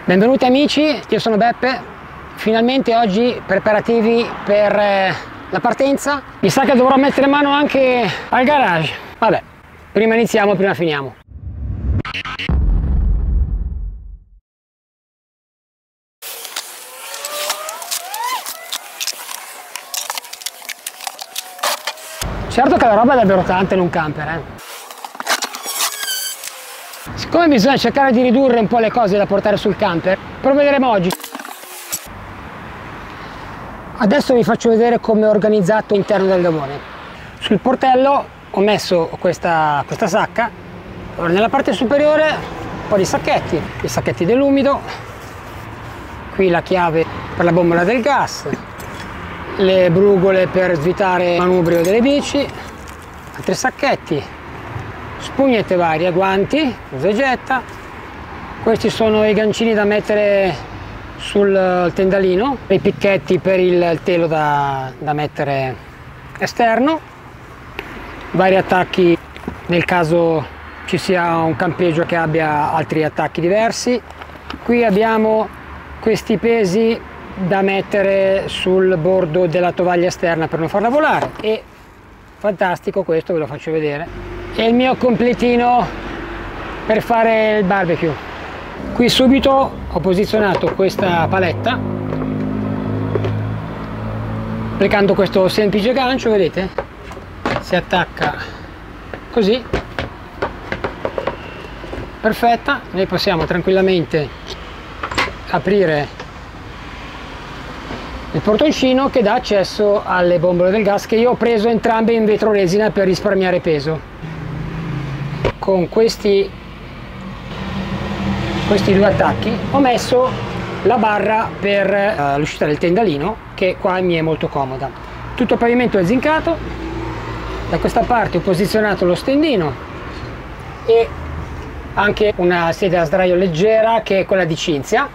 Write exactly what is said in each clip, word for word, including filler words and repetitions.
Benvenuti amici, io sono Beppe. Finalmente oggi preparativi per eh, la partenza. Mi sa che dovrò mettere mano anche al garage. Vabbè, prima iniziamo, prima finiamo. Certo che la roba è davvero tanta in un camper, eh. Siccome bisogna cercare di ridurre un po' le cose da portare sul camper, provvederemo oggi. Adesso vi faccio vedere come ho organizzato l'interno del gavone. Sul portello ho messo questa, questa sacca. Allora, nella parte superiore un po' di sacchetti, i sacchetti dell'umido, qui la chiave per la bombola del gas, le brugole per svitare il manubrio delle bici, altri sacchetti, spugnette varie, guanti, usa e getta. Questi sono i gancini da mettere sul tendalino, i picchetti per il telo da, da mettere esterno, vari attacchi nel caso ci sia un campeggio che abbia altri attacchi diversi. Qui abbiamo questi pesi da mettere sul bordo della tovaglia esterna per non farla volare, e fantastico, questo ve lo faccio vedere, è il mio completino per fare il barbecue. Qui subito ho posizionato questa paletta applicando questo semplice gancio, vedete, si attacca così, perfetta. Noi possiamo tranquillamente aprire il portoncino che dà accesso alle bombole del gas, che io ho preso entrambe in vetro resina per risparmiare peso. Con questi, questi due attacchi ho messo la barra per uh, l'uscita del tendalino, che qua mi è molto comoda. Tutto il pavimento è zincato. Da questa parte ho posizionato lo stendino e anche una sedia a sdraio leggera che è quella di Cinzia.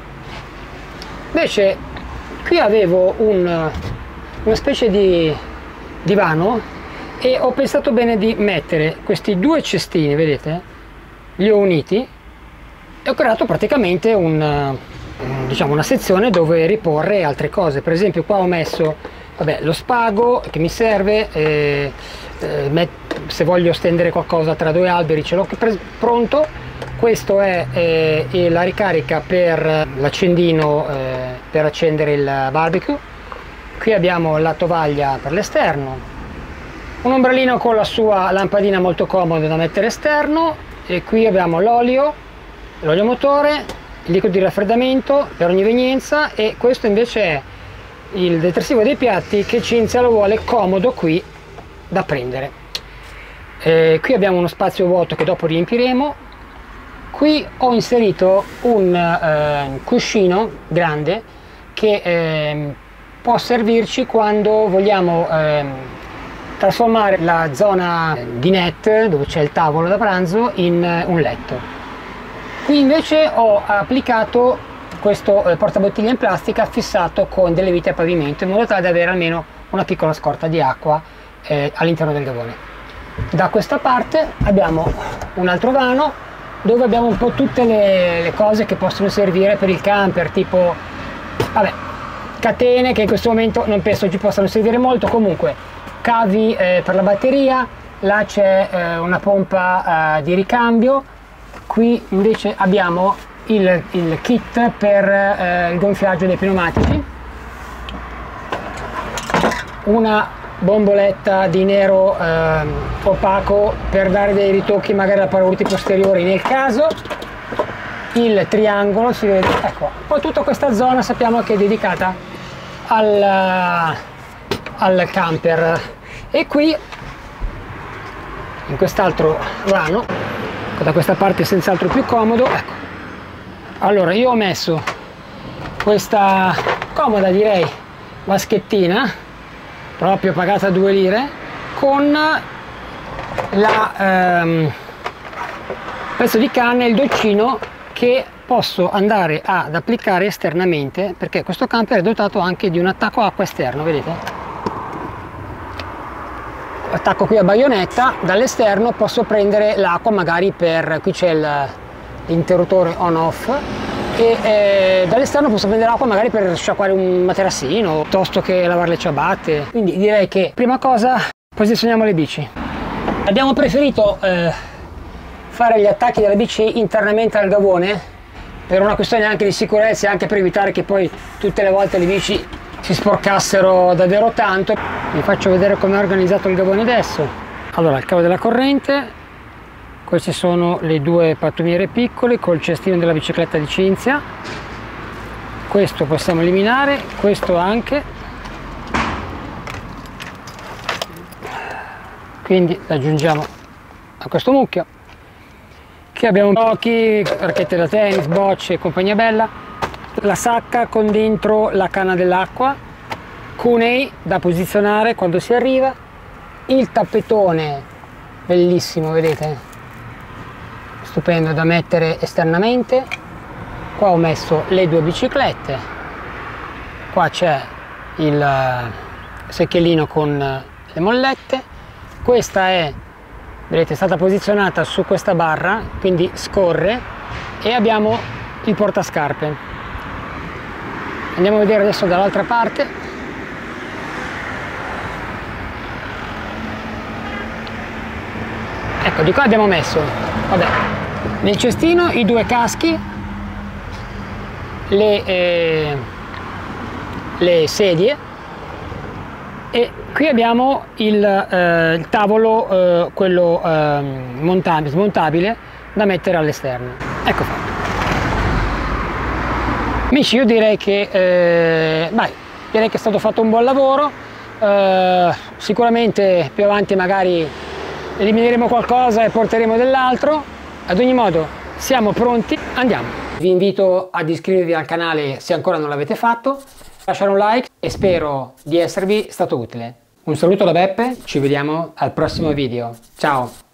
Invece qui avevo un, una specie di divano e ho pensato bene di mettere questi due cestini, vedete, li ho uniti e ho creato praticamente un, diciamo, una sezione dove riporre altre cose. Per esempio qua ho messo, vabbè, lo spago che mi serve, eh, eh, se voglio stendere qualcosa tra due alberi ce l'ho pronto. Questo è eh, la ricarica per l'accendino eh, per accendere il barbecue. Qui abbiamo la tovaglia per l'esterno, un ombrellino con la sua lampadina molto comodo da mettere esterno, e qui abbiamo l'olio, l'olio motore, il liquido di raffreddamento per ogni evenienza, e questo invece è il detersivo dei piatti che Cinzia lo vuole comodo qui da prendere. Eh, qui abbiamo uno spazio vuoto che dopo riempiremo. Qui ho inserito un eh, cuscino grande che eh, può servirci quando vogliamo eh, trasformare la zona dinette, dove c'è il tavolo da pranzo, in eh, un letto. Qui invece ho applicato questo eh, portabottiglie in plastica fissato con delle viti a pavimento, in modo tale da avere almeno una piccola scorta di acqua eh, all'interno del gavone. Da questa parte abbiamo un altro vano dove abbiamo un po' tutte le, le cose che possono servire per il camper, tipo, vabbè, catene che in questo momento non penso ci possano servire molto, comunque cavi eh, per la batteria. Là c'è eh, una pompa eh, di ricambio. Qui invece abbiamo il, il kit per eh, il gonfiaggio dei pneumatici, una bomboletta di nero eh, opaco per dare dei ritocchi magari al paraurti posteriori nel caso, il triangolo, si vede, ecco. Poi tutta questa zona sappiamo che è dedicata al, al camper. E qui in quest'altro vano, da questa parte è senz'altro più comodo, ecco. Allora io ho messo questa comoda, direi, vaschettina proprio pagata due lire, con la ehm, pezzo di canna e il doccino che posso andare ad applicare esternamente, perché questo camper è dotato anche di un attacco acqua esterno, vedete? Attacco qui a baionetta, dall'esterno posso prendere l'acqua magari per, qui c'è l'interruttore on off, e eh, dall'esterno posso prendere acqua magari per sciacquare un materassino piuttosto che lavare le ciabatte. Quindi direi che prima cosa posizioniamo le bici. Abbiamo preferito eh, fare gli attacchi della bici internamente al gavone per una questione anche di sicurezza e anche per evitare che poi tutte le volte le bici si sporcassero davvero tanto. Vi faccio vedere come è organizzato il gavone adesso. Allora, il cavo della corrente, queste sono le due pattumiere piccole col cestino della bicicletta di Cinzia. Questo possiamo eliminare, questo anche, quindi aggiungiamo a questo mucchio. Qui abbiamo giochi, racchette da tennis, bocce e compagnia bella, la sacca con dentro la canna dell'acqua, cunei da posizionare quando si arriva, il tappetone bellissimo, vedete? Stupendo, da mettere esternamente. Qua ho messo le due biciclette, qua c'è il secchiellino con le mollette, questa è, vedete, è stata posizionata su questa barra, quindi scorre, e abbiamo il portascarpe. Andiamo a vedere adesso dall'altra parte. Ecco, di qua abbiamo messo, vabbè, nel cestino i due caschi, le, eh, le sedie, e qui abbiamo il, eh, il tavolo, eh, quello eh, montabile, smontabile, da mettere all'esterno. Ecco fatto. Amici, io direi che, eh, beh, direi che è stato fatto un buon lavoro. Eh, sicuramente più avanti magari elimineremo qualcosa e porteremo dell'altro. Ad ogni modo siamo pronti, andiamo. Vi invito ad iscrivervi al canale se ancora non l'avete fatto, lasciare un like e spero di esservi stato utile. Un saluto da Beppe, ci vediamo al prossimo video. Ciao!